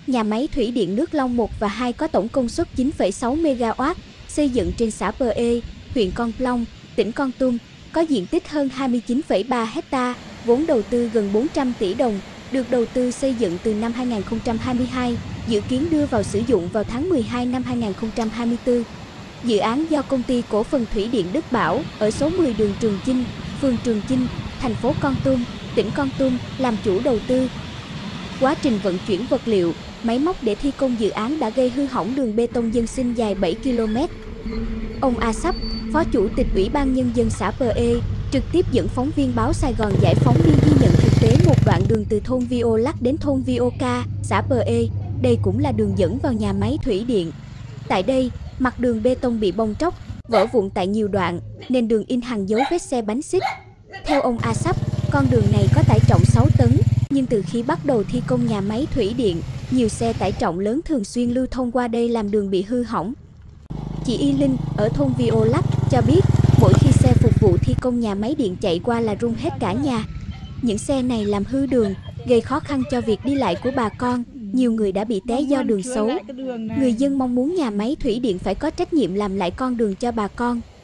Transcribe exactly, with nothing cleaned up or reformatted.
Nhà máy thủy điện nước Long một và hai có tổng công suất chín phẩy sáu mê ga oát, xây dựng trên xã Pờ Ê, huyện Con Plong, tỉnh Con Tum, có diện tích hơn hai mươi chín phẩy ba héc ta, vốn đầu tư gần bốn trăm tỷ đồng, được đầu tư xây dựng từ năm hai nghìn không trăm hai mươi hai, dự kiến đưa vào sử dụng vào tháng mười hai năm hai nghìn không trăm hai mươi tư. Dự án do Công ty Cổ phần Thủy điện Đức Bảo ở số mười đường Trường Chinh, phường Trường Chinh, thành phố Con Tum, tỉnh Con Tum làm chủ đầu tư. Quá trình vận chuyển vật liệu, máy móc để thi công dự án đã gây hư hỏng đường bê tông dân sinh dài bảy ki lô mét. Ông A Sắp, Phó Chủ tịch Ủy ban Nhân dân xã Pờ Ê, trực tiếp dẫn phóng viên báo Sài Gòn Giải phóng đi ghi nhận thực tế một đoạn đường từ thôn Vio Lắc đến thôn Vio Ca, xã Pờ Ê. Đây cũng là đường dẫn vào nhà máy thủy điện. Tại đây, mặt đường bê tông bị bong tróc, vỡ vụn tại nhiều đoạn, nên đường in hằn dấu vết xe bánh xích. Theo ông A Sắp, con đường này có tải trọng sáu tấn, nhưng từ khi bắt đầu thi công nhà máy thủy điện, nhiều xe tải trọng lớn thường xuyên lưu thông qua đây làm đường bị hư hỏng. Chị Y Linh ở thôn Vio Lắc cho biết, mỗi khi xe phục vụ thi công nhà máy điện chạy qua là rung hết cả nhà. Những xe này làm hư đường, gây khó khăn cho việc đi lại của bà con. Nhiều người đã bị té do đường xấu. Người dân mong muốn nhà máy thủy điện phải có trách nhiệm làm lại con đường cho bà con.